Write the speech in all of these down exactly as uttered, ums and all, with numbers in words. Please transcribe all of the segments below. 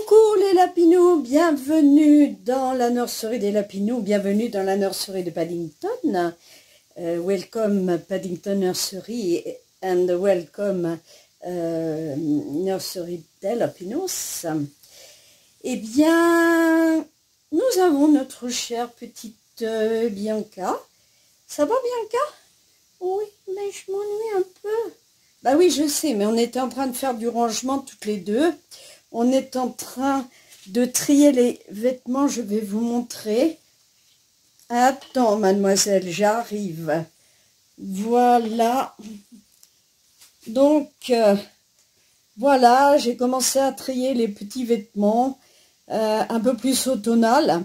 Coucou les lapinous, bienvenue dans la nurserie des lapinous, bienvenue dans la nurserie de Paddington. Uh, welcome Paddington Nursery and welcome uh, Nursery des lapinous. Eh bien, nous avons notre chère petite euh, Bianca. Ça va Bianca? Oui, mais je m'ennuie un peu. Bah oui, je sais, mais on était en train de faire du rangement toutes les deux. On est en train de trier les vêtements, je vais vous montrer. Attends, mademoiselle, j'arrive. Voilà. Donc, euh, voilà, j'ai commencé à trier les petits vêtements, euh, un peu plus automnal.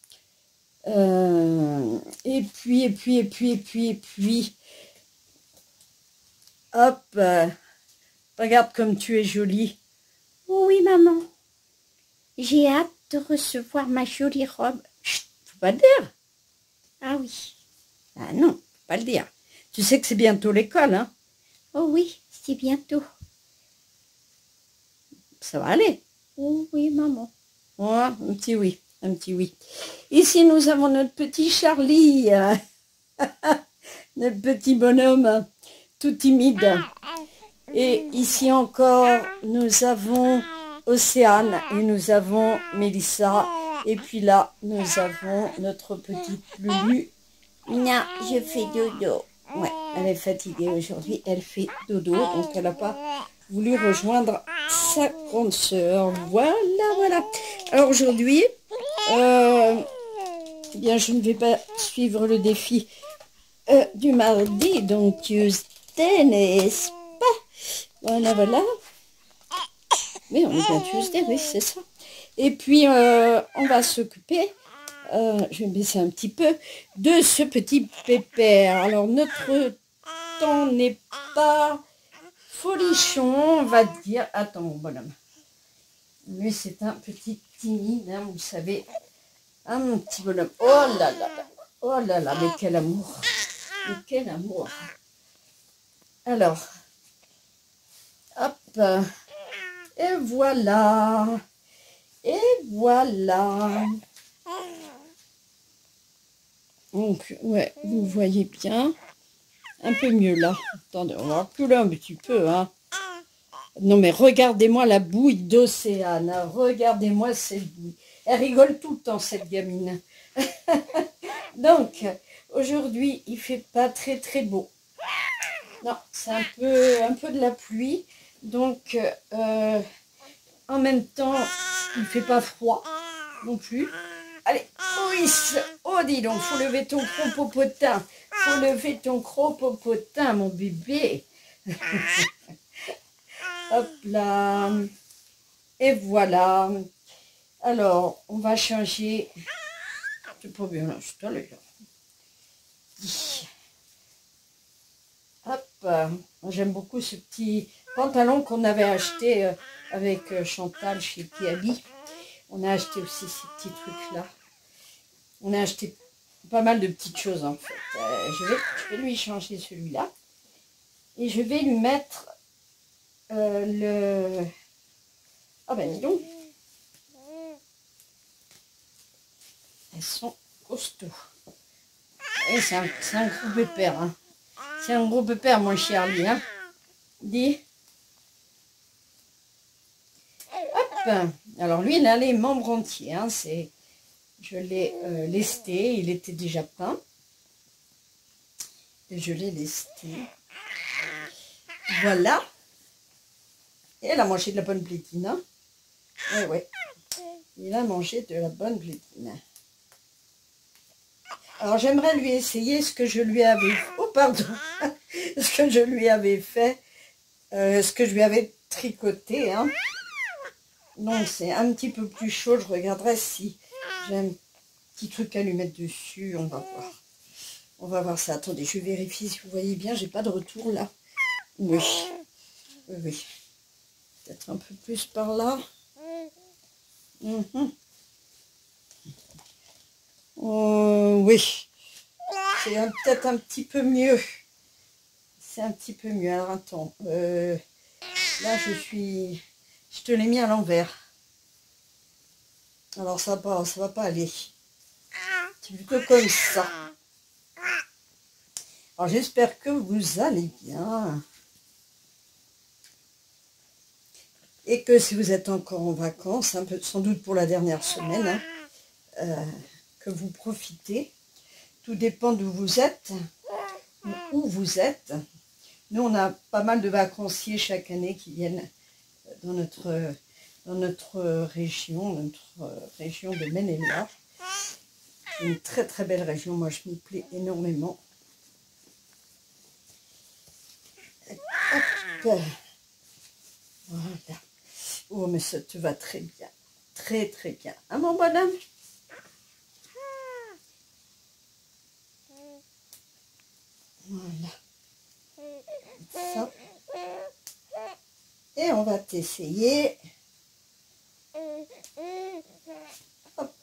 Euh, et puis, et puis, et puis, et puis, et puis, hop, euh, regarde comme tu es jolie. Oh oui, maman. J'ai hâte de recevoir ma jolie robe. Chut, faut pas le dire. Ah oui. Ah non, faut pas le dire. Tu sais que c'est bientôt l'école, hein? Oh oui, c'est bientôt. Ça va aller. Oh oui, maman. Oh, un petit oui, un petit oui. Ici, nous avons notre petit Charlie. Notre petit bonhomme, tout timide. Et ici encore, nous avons Océane et nous avons Mélissa. Et puis là, nous avons notre petite Lulu. Non, je fais dodo. Ouais, elle est fatiguée aujourd'hui, elle fait dodo, donc elle n'a pas voulu rejoindre sa grande sœur. Voilà, voilà. Alors aujourd'hui, euh, eh bien, je ne vais pas suivre le défi euh, du mardi, donc Tuesday, n'est-ce pas? Voilà, voilà. Mais on est bien Tuesday, oui, c'est ça. Et puis, euh, on va s'occuper... Euh, je vais me baisser un petit peu, de ce petit pépère. Alors, notre temps n'est pas folichon, on va dire. Attends, mon bonhomme. Lui, c'est un petit timide, hein, vous savez. Un mon petit bonhomme. Oh là là là. Oh là là, mais quel amour. Mais quel amour. Alors, hop. Et voilà. Et voilà. Donc, ouais, vous voyez bien. Un peu mieux là. Attendez, on va reculer un petit peu. Hein. Non, mais regardez-moi la bouille d'Océane. Hein. Regardez-moi cette bouille. Elle rigole tout le temps, cette gamine. Donc, aujourd'hui, il fait pas très très beau. Non, c'est un peu, un peu de la pluie. Donc, euh, en même temps, il fait pas froid non plus. Allez, oui, oh dis donc, faut lever ton cropopotin, faut lever ton cropopotin, mon bébé. Hop là, et voilà. Alors, on va changer. C'est pas bien là, c'est allé là. Hop, j'aime beaucoup ce petit pantalon qu'on avait acheté avec Chantal chez Kiabi. On a acheté aussi ces petits trucs-là. On a acheté pas mal de petites choses, en fait. Euh, je, vais, je vais lui changer celui-là. Et je vais lui mettre euh, le... Ah ben, dis donc. Elles sont costauds. Et c'est un, un gros pépère. Hein. C'est un gros pépère, mon Charlie. Hein. Dis. Hop. Alors, lui, il a les membres entiers. Hein. C'est... Je l'ai euh, lesté, il était déjà peint. Et je l'ai lesté. Voilà. Et elle a mangé de la bonne blétine. Hein. Ouais, ouais. Il a mangé de la bonne blétine. Alors j'aimerais lui essayer ce que je lui avais... Oh, pardon. Ce que je lui avais fait. Euh, ce que je lui avais tricoté. Hein. Donc c'est un petit peu plus chaud. Je regarderai si... J'ai un petit truc à lui mettre dessus, on va voir. On va voir ça. Attendez, je vérifie si vous voyez bien, j'ai pas de retour là. Oui. Oui, oui. Peut-être un peu plus par là. Mm-hmm. Oh, oui. C'est peut-être un petit peu mieux. C'est un petit peu mieux. Alors attends. Euh, là, je suis... Je te l'ai mis à l'envers. Alors ça va pas, ça va pas aller. C'est plutôt comme ça. Alors j'espère que vous allez bien. Et que si vous êtes encore en vacances, un peu, sans doute pour la dernière semaine, hein, euh, que vous profitez. Tout dépend d'où vous êtes, où vous êtes. Nous, on a pas mal de vacanciers chaque année qui viennent dans notre, dans notre région, notre région de Maine-et-Loire. Une très très belle région, moi je m'y plais énormément. Hop. Voilà. Oh, mais ça te va très bien. Très, très bien. Hein, mon bonhomme? Voilà. Ça. Et on va t'essayer. Hop.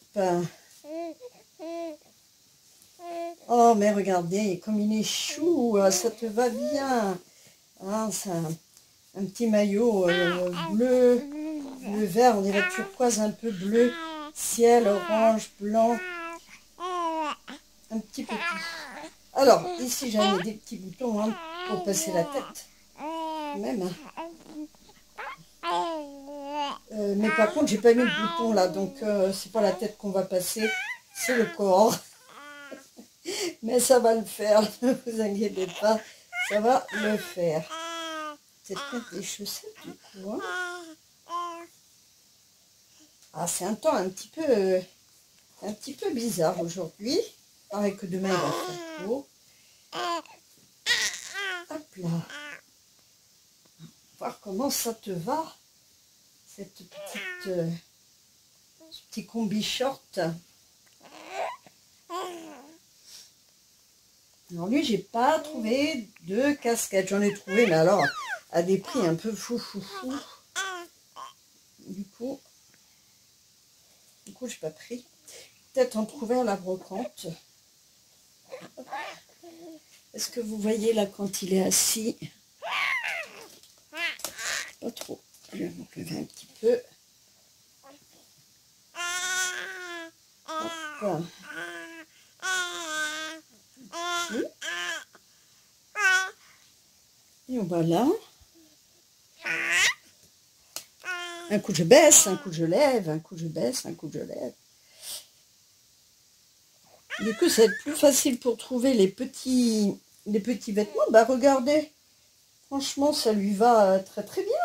Oh, mais regardez, comme il est chou, ça te va bien. Hein, ça... Un petit maillot euh, bleu, bleu vert, on dirait turquoise un peu bleu, ciel, orange, blanc, un petit peu tout. Alors, ici j'ai mis des petits boutons hein, pour passer la tête, même. Euh, mais par contre, j'ai pas mis de bouton là, donc euh, c'est pas la tête qu'on va passer, c'est le corps. Mais ça va le faire, ne vous inquiétez pas, ça va le faire. C'est peut-être des chaussettes du coup. Hein. Ah, c'est un temps un petit peu, euh, un petit peu bizarre aujourd'hui. Pareil que demain il va faire beau. Hop là. On va voir comment ça te va. Cette petite, euh, ce petit combi short. Alors lui, j'ai pas trouvé de casquette. J'en ai trouvé, mais alors à des prix un peu fou fou fou. Du coup, du coup, j'ai pas pris. Peut-être en trouver à la brocante. Est-ce que vous voyez là quand il est assis? Pas trop. Je vais vous lever un petit peu. Hop. Et voilà. Un coup je baisse, un coup je lève, un coup je baisse, un coup je lève. Du coup, ça va être plus facile pour trouver les petits, les petits vêtements. Bah regardez, franchement, ça lui va très très bien.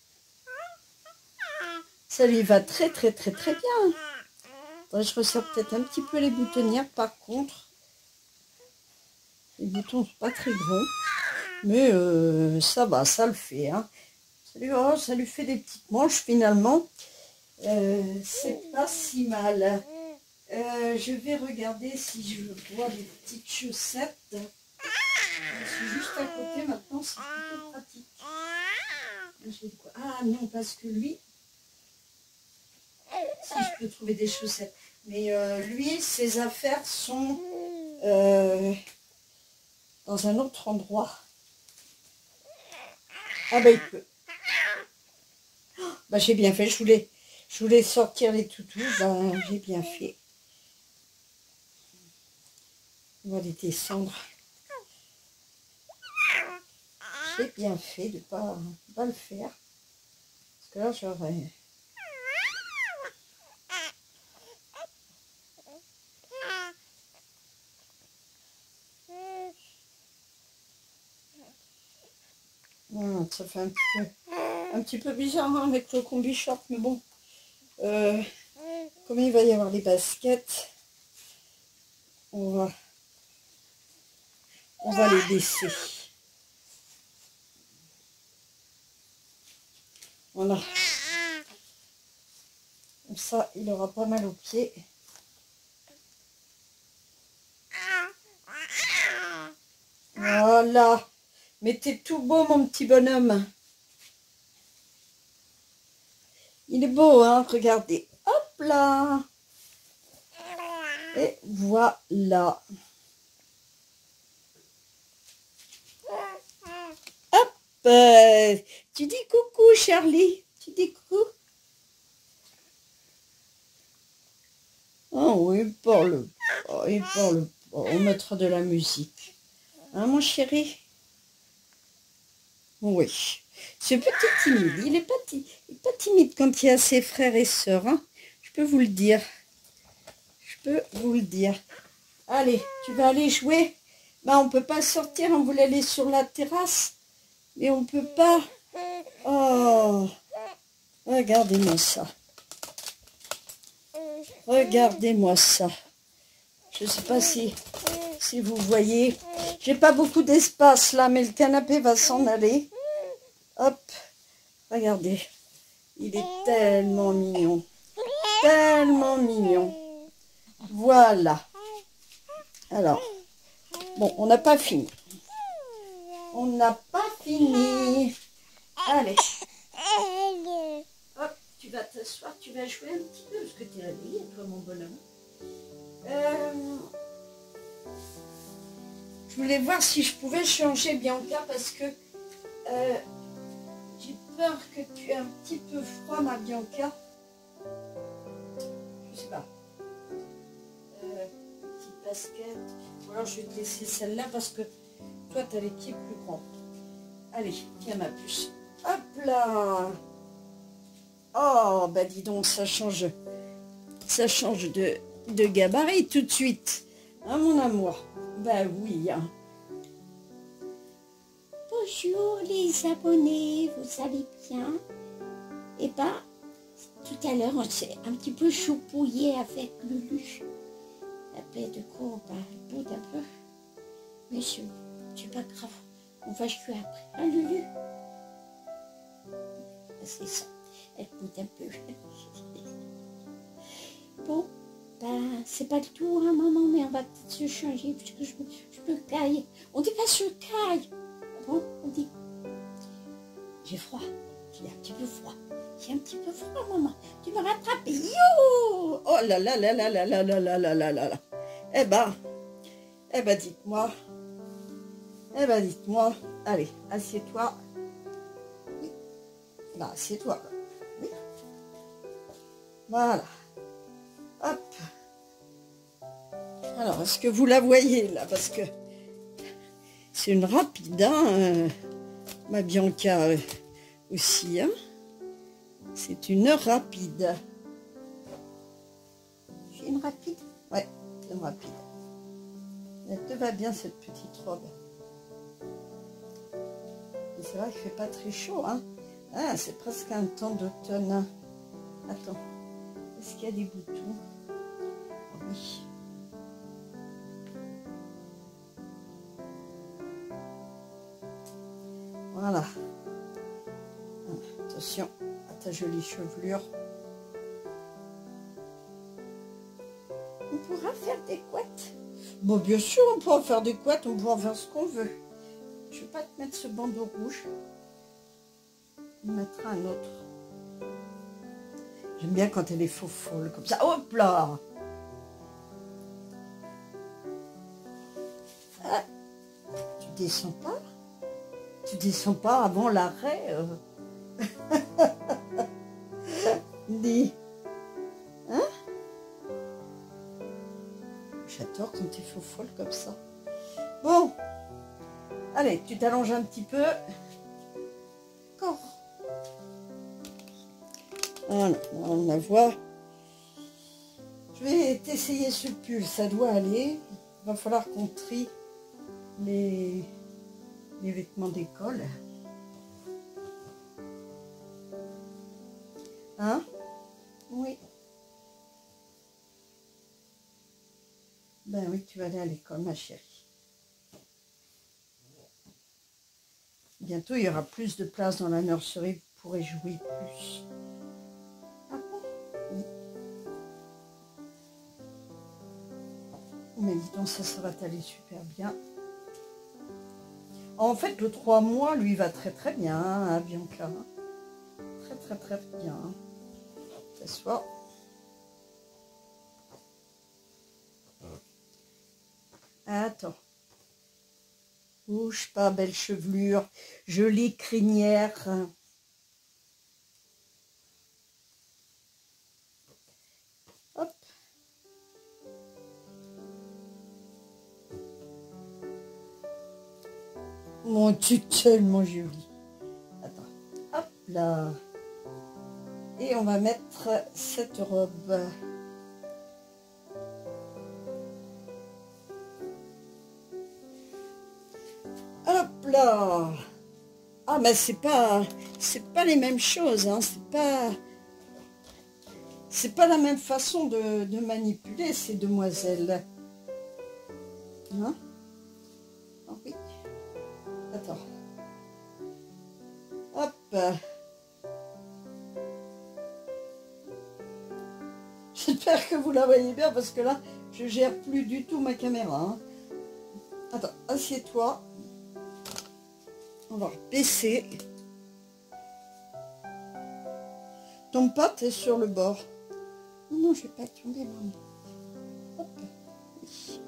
Ça lui va très très très très bien. Attends, je resserre peut-être un petit peu les boutonnières par contre. Les boutons sont pas très gros. Mais euh, ça va, ça le fait. Hein. Ça, lui, oh, ça lui fait des petites manches finalement. Euh, c'est pas si mal. Euh, je vais regarder si je vois des petites chaussettes. C'est juste à côté maintenant, c'est plutôt pratique. Ah non, parce que lui, si je peux trouver des chaussettes. Mais euh, lui, ses affaires sont euh, dans un autre endroit. Ah ben il peut. Oh, bah j'ai bien fait, je voulais, je voulais sortir les toutous, ben j'ai bien fait. On va les descendre. J'ai bien fait de ne pas, pas le faire. Parce que là j'aurais... Hum, ça fait un petit peu, un petit peu bizarre hein, avec le combi short, mais bon. Euh, comme il va y avoir les baskets, on va, on va les baisser. Voilà. Comme ça, il aura pas mal aux pieds. Voilà. Mais t'es tout beau, mon petit bonhomme. Il est beau, hein, regardez. Hop là. Et voilà. Hop. Euh, tu dis coucou, Charlie. Tu dis coucou. Ah oui, il parle pas, il parle pas. On mettra de la musique. Hein, mon chéri? Oui. C'est petit timide. Il est pas, ti- il est pas timide quand il y a ses frères et sœurs. Hein. Je peux vous le dire. Je peux vous le dire. Allez, tu vas aller jouer? Ben, on peut pas sortir. On voulait aller sur la terrasse. Mais on peut pas. Oh, regardez-moi ça. Regardez-moi ça. Je ne sais pas si, si vous voyez. J'ai pas beaucoup d'espace là, mais le canapé va s'en aller. Hop, regardez. Il est tellement mignon. Tellement mignon. Voilà. Alors, bon, on n'a pas fini. On n'a pas fini. Allez. Hop, tu vas t'asseoir, tu vas jouer un petit peu, parce que tu es réveillé, toi, mon bonhomme. Euh, je voulais voir si je pouvais changer Bianca, parce que euh, j'ai peur que tu aies un petit peu froid, ma Bianca. Je sais pas. Euh, petite basket. Ou alors je vais te laisser celle-là, parce que toi, tu as les pieds plus grands. Allez, tiens ma puce. Hop là. Oh, bah dis donc, ça change. Ça change de, de gabarit tout de suite. Hein, mon amour? Bah oui. Hein. Bonjour les abonnés, vous allez bien? Eh ben, tout à l'heure, on s'est un petit peu choupouillé avec Lulu. Après, de quoi on parle, boude un peu. Mais c'est pas grave, on va jouer après. Hein, Lulu? C'est ça, elle boude un peu. Bon, ben, c'est pas le tout, hein, maman, mais on va peut-être se changer, puisque je, je me caille. On dit pas se caille. Bon, on dit, j'ai froid, j'ai un petit peu froid, j'ai un petit peu froid, maman, tu me rattrapes, yo! Oh là là là là là là là là là là là là. Eh ben, eh ben dites-moi, eh ben dites-moi, allez, assieds-toi. Oui, là, assieds-toi. Oui. Voilà. Hop. Alors, est-ce que vous la voyez là? Parce que c'est une rapide, hein, euh, ma Bianca euh, aussi. Hein. C'est une rapide. C'est une rapide? Ouais, c'est une rapide. Elle te va bien cette petite robe. Et c'est vrai qu'il ne fait pas très chaud. Hein. Ah, c'est presque un temps d'automne. Attends, est-ce qu'il y a des boutons? Oui. Voilà. Attention à ta jolie chevelure. On pourra faire des couettes. Bon, bien sûr, on pourra faire des couettes, on pourra faire ce qu'on veut. Je ne vais pas te mettre ce bandeau rouge. On mettra un autre. J'aime bien quand elle est faux folle comme ça. Hop là! Ah, tu descends pas? Tu descends pas avant l'arrêt? Euh... Dis. Hein? J'adore quand tu es faux folle comme ça. Bon. Allez, tu t'allonges un petit peu. D'accord. Voilà, on la voit. Je vais t'essayer ce pull, ça doit aller. Il va falloir qu'on trie les, les vêtements d'école. Hein? Oui. Ben oui, tu vas aller à l'école, ma chérie. Bientôt, il y aura plus de place dans la nurserie, vous pourrez jouer plus. Ah bon? Oui. Mais dis donc, ça, ça va t'aller super bien. En fait, le trois mois, lui, va très très bien, hein, Bianca. Très très très bien. T'assois. Attends. Bouge pas, belle chevelure, jolie crinière. Hop. Mon, tu es tellement jolie. Attends, hop là. Et on va mettre cette robe. Hop là. Ah mais c'est pas, c'est pas les mêmes choses, hein. C'est pas, c'est pas la même façon de, de manipuler ces demoiselles. Hein? Ah oui. Attends. Hop. J'espère que vous la voyez bien parce que là, je gère plus du tout ma caméra. Hein. Attends, assieds-toi. On va baisser. Tombe pas, t'es sur le bord. Non, non, je vais pas tomber, maman. Hop. Oui.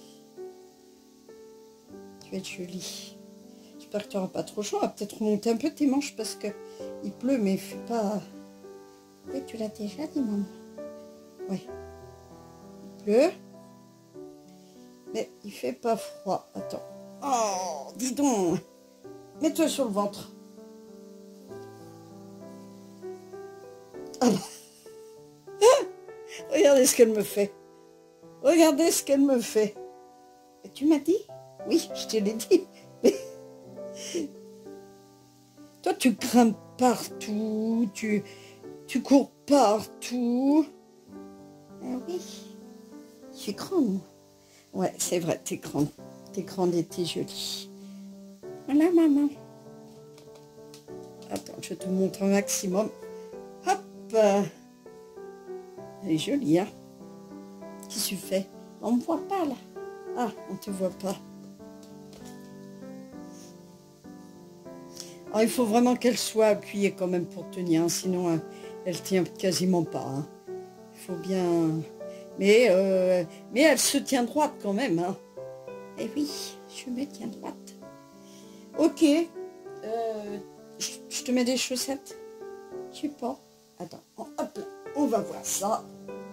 Tu vas être jolie. J'espère que tu n'auras pas trop chaud. On va peut-être remonter un peu tes manches parce que il pleut, mais il fait pas. Oui, tu l'as déjà dit, maman. Oui. Il pleut. Mais il fait pas froid. Attends. Oh, dis donc. Mets-toi sur le ventre. Ah bah. Regardez ce qu'elle me fait. Regardez ce qu'elle me fait. Et tu m'as dit? Oui, je te l'ai dit. Mais... Toi, tu grimpes partout. Tu, tu cours partout. Ah oui. Je suis grande. Ouais, c'est vrai, t'es grande. T'es grande et t'es jolie. Voilà, maman. Attends, je te montre un maximum. Hop. Elle est jolie, hein. Qu'est-ce que tu fais? On me voit pas, là. Ah, on te voit pas. Alors, il faut vraiment qu'elle soit appuyée quand même pour tenir, hein, sinon euh, elle tient quasiment pas. Hein. Il faut bien... Mais, euh, mais elle se tient droite quand même. Hein. Eh oui, je me tiens droite. Ok. Euh, je, je te mets des chaussettes. Je sais pas. Attends, hop là, on va voir ça.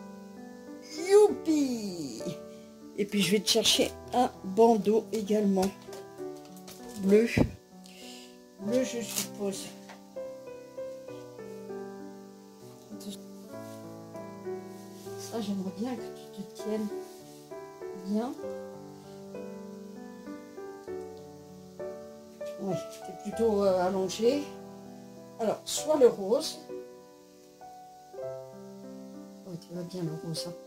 Youpi! Et puis je vais te chercher un bandeau également. Bleu. Bleu, je suppose. Ça, j'aimerais bien que tu te tiennes bien. Ouais, t'es plutôt euh, allongé. Alors, soit le rose. Oh, tu vas bien le rose. Hein.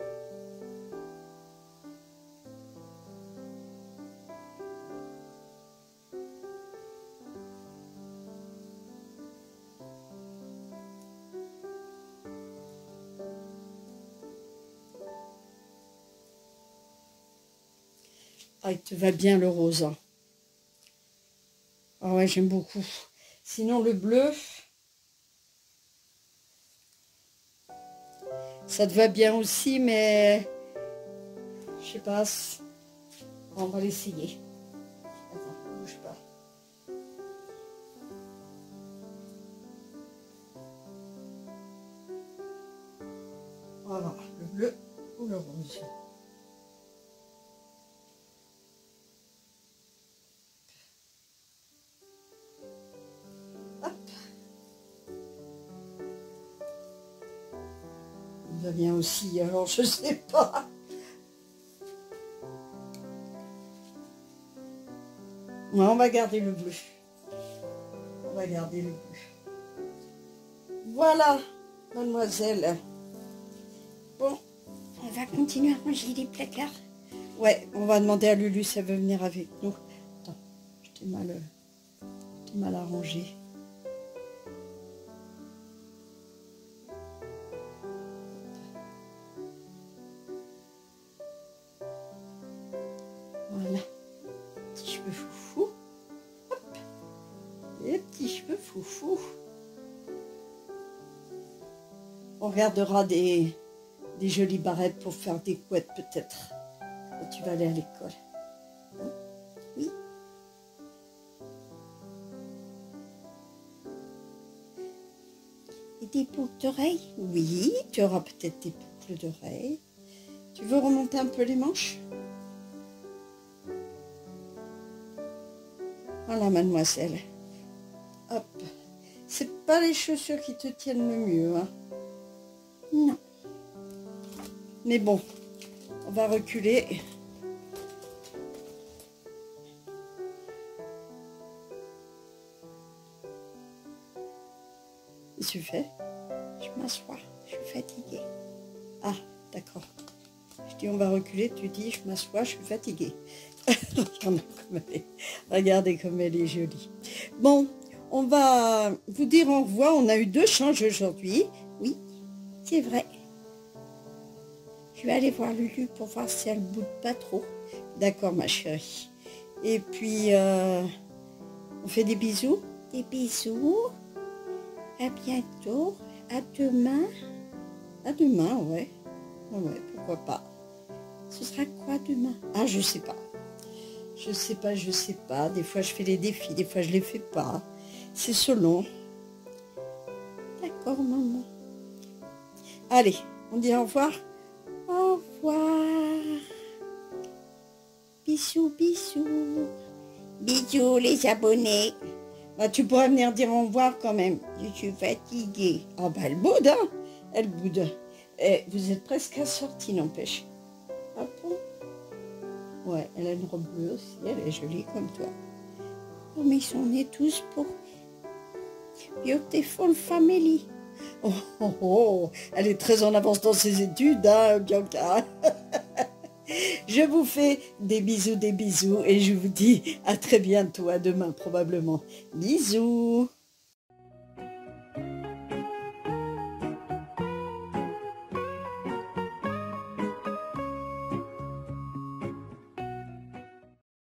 Ah, il te va bien le rose. Hein. Ah ouais, j'aime beaucoup. Sinon, le bleu, ça te va bien aussi, mais je sais pas. On va l'essayer. Attends, bouge pas. Voilà, le bleu ou le rose. Hop. Il va bien aussi, alors je sais pas. Ouais, on va garder le bleu. On va garder le bleu. Voilà, mademoiselle. Bon. On va continuer à ranger les placards. Ouais, on va demander à Lulu si elle veut venir avec nous. Attends, je t'ai mal, je t'ai mal arrangé. Voilà. Petits cheveux foufou. Hop. Les petits cheveux foufou. On regardera des, des jolies barrettes pour faire des couettes peut-être. Quand tu vas aller à l'école. Hein? Oui. Et des boucles d'oreilles? Oui, tu auras peut-être des boucles d'oreilles. Tu veux remonter un peu les manches? Voilà, mademoiselle. Hop. C'est pas les chaussures qui te tiennent le mieux, hein. Non. Mais bon, on va reculer. Qu'est-ce que tu fais? Je m'assois, je suis fatiguée. Ah, d'accord. Je dis on va reculer, tu dis je m'assois, je suis fatiguée. Regardez comme elle est. Regardez comme elle est jolie. Bon, on va vous dire au revoir. On a eu deux changes aujourd'hui. Oui, c'est vrai. Je vais aller voir Lulu pour voir si elle boude pas trop. D'accord, ma chérie. Et puis, euh, on fait des bisous. Des bisous. À bientôt. À demain. À demain, ouais. Ouais, pourquoi pas. Ce sera quoi demain? Ah, je sais pas. Je sais pas, je sais pas. Des fois, je fais les défis, des fois, je les fais pas. C'est selon. D'accord, maman. Allez, on dit au revoir. Au revoir. Bisous, bisous. Bisous, les abonnés. Bah, tu pourrais venir dire au revoir quand même. Je suis fatiguée. Ah bah, elle boude, hein. Elle boude. Et vous êtes presque assortis, n'empêche. Ah bon? Ouais, elle a une robe bleue aussi. Elle est jolie comme toi. Oh, mais ils sont nés tous pour Beautiful Family. Oh, oh, oh, elle est très en avance dans ses études, hein, Bianca. Je vous fais des bisous, des bisous, et je vous dis à très bientôt, à demain probablement. Bisous.